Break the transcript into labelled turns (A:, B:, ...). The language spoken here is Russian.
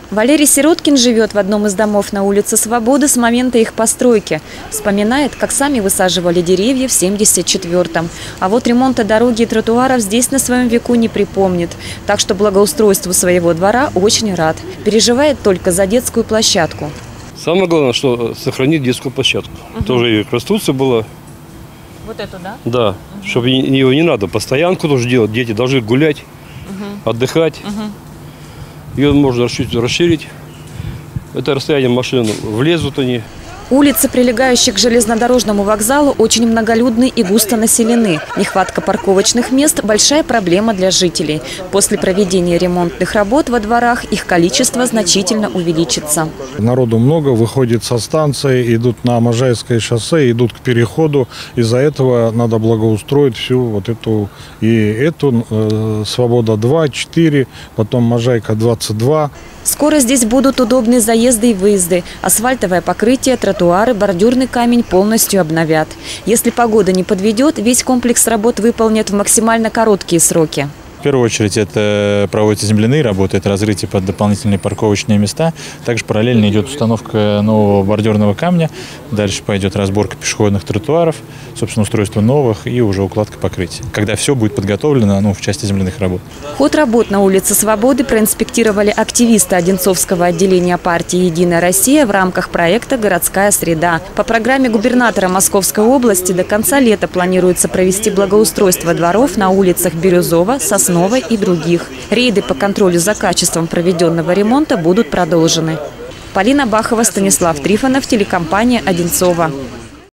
A: Валерий Сироткин живет в одном из домов на улице Свободы с момента их постройки. Вспоминает, как сами высаживали деревья в 1974-м. А вот ремонта дороги и тротуаров здесь на своем веку не припомнит. Так что благоустройству своего двора очень рад. Переживает только за детскую площадку.
B: Самое главное, что сохранить детскую площадку. Тоже и конструкция была.
A: Вот эту, да?
B: Да, чтобы ее не надо постоянку тоже делать. Дети должны гулять, отдыхать. Ее можно чуть расширить. Это расстояние машин влезут они.
A: Улицы, прилегающие к железнодорожному вокзалу, очень многолюдны и густо населены. Нехватка парковочных мест – большая проблема для жителей. После проведения ремонтных работ во дворах их количество значительно увеличится.
C: Народу много, выходит со станции, идут на Можайское шоссе, идут к переходу. Из-за этого надо благоустроить всю вот эту Свобода 2, 4, потом Можайка 22.
A: Скоро здесь будут удобные заезды и выезды. Асфальтовое покрытие, тротуары, бордюрный камень полностью обновят. Если погода не подведет, весь комплекс работ выполнят в максимально короткие сроки.
D: В первую очередь это проводятся земляные работы, это разрытие под дополнительные парковочные места. Также параллельно идет установка нового бордюрного камня. Дальше пойдет разборка пешеходных тротуаров, собственно, устройство новых и уже укладка покрытия. Когда все будет подготовлено в части земляных работ.
A: Ход работ на улице Свободы проинспектировали активисты Одинцовского отделения партии «Единая Россия» в рамках проекта «Городская среда». По программе губернатора Московской области до конца лета планируется провести благоустройство дворов на улицах Бирюзова, Сосновой и других. Рейды по контролю за качеством проведенного ремонта будут продолжены. Полина Бахова, Станислав Трифонов, телекомпания «Одинцова».